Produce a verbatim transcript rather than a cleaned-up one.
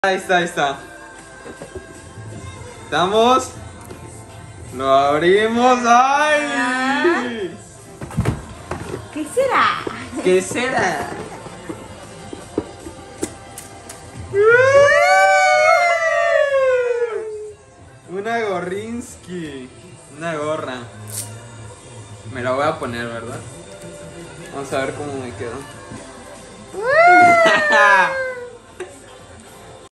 Ahí está, ahí está. ¿Estamos? Lo abrimos. ¡Ay! ¿Qué será? ¿Qué será? Una Gorrinsky. Una gorra. Me la voy a poner, ¿verdad? Vamos a ver cómo me quedo.